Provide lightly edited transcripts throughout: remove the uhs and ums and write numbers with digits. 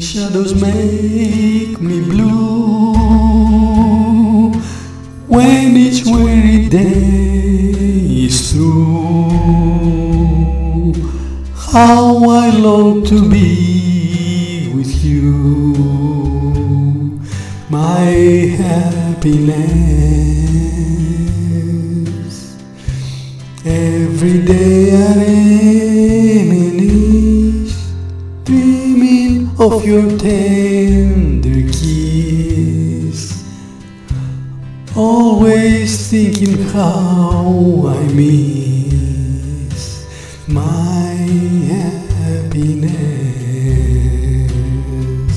shadows make me blue when each weary day is through. How I long to be with you, my happiness. Every day I reminisce, dreaming of your tender kiss, always thinking how I miss my happiness.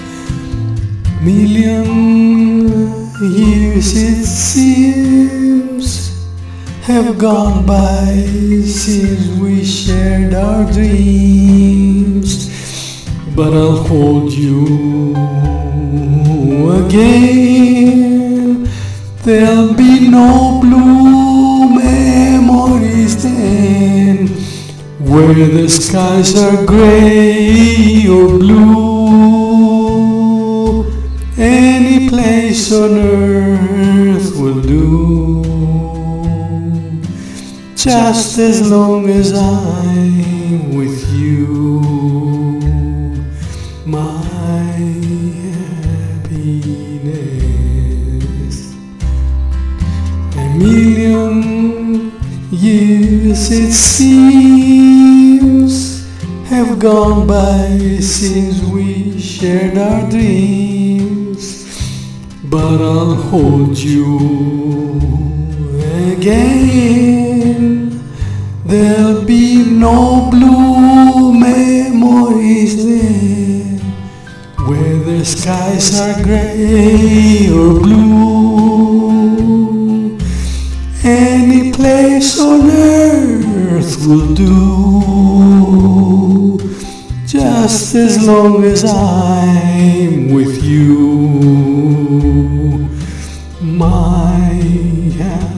Million years it seems have gone by since we shared our dreams, but I'll hold you again. There'll be no blue memories then, where the skies are gray or blue. Any place on earth will do, just as long as I'm with you, my happiness. A million years it seems have gone by since we shared our dreams, but I'll hold you again. There'll be no blue memories then, where the skies are gray or blue. Any place on earth will do, just as long as I'm with you, my